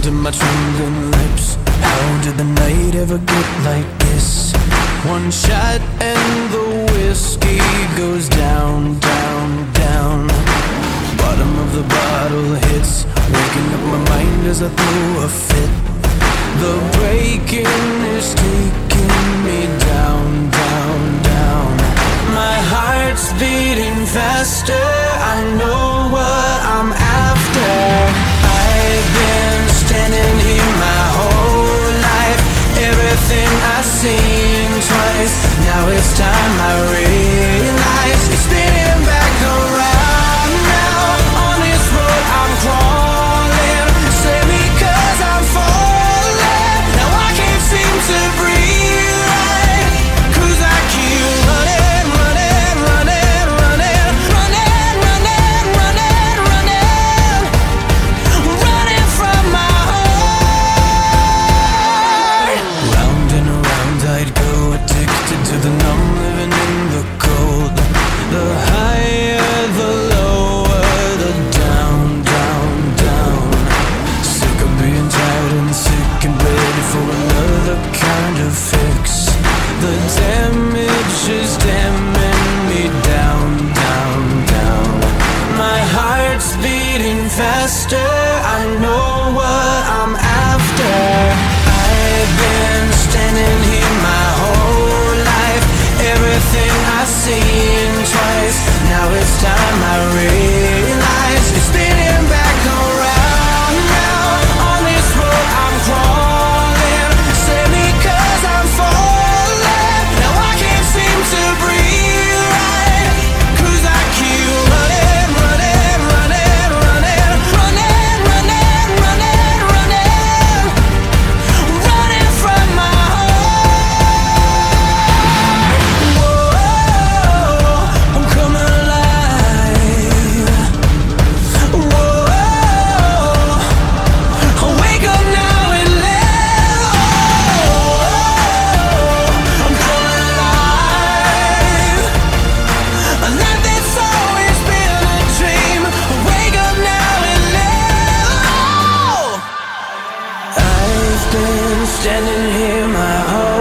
to my trembling lips. How did the night ever get like this? One shot and the whiskey goes down, down, down. Bottom of the bottle hits, waking up my mind as I throw a fit. The breaking is taking me down, down, down. My heart's beating faster, I know what I'm after. I've been standing here my whole life, everything I've seen twice. Now it's time I realize it's spinning back around now. On this road I'm crawling, save me 'cause I'm falling. Now I can't seem to breathe right, 'cause I keep running, running, running, running, running, running, running, running, running from my heart. Round and around I'd go, addicted to the numb, living in the cold. The higher, the lower, the down, down, down. Sick of being tired and sick and ready for another kind of fix. The damage is damning me down, down, down. My heart's beating faster, I know what I'm after. I've been standing here my whole life, everything I've seen twice. Now it's time I realize it's spinning back around now. On this road I'm crawling, save me 'cause I'm falling. Now I can't seem to breathe right, 'cause I keep running, running, running, running, running, running, running, running, running from my heart. Whoa, I'm coming alive. Whoa, I'll wake up now and live. I'm coming alive. A life that's always been a dream. Wake up now and live. I've been standing here my whole